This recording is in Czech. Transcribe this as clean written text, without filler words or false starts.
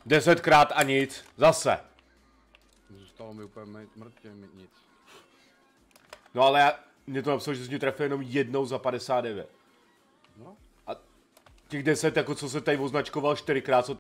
10krát a nic. Zase. Zůstalo mi úplně mrtvě nic. No ale mě to napsalo, že jsi mě trefil jenom jednou za 59. No. A těch 10, jako co se tady označkoval 4krát, co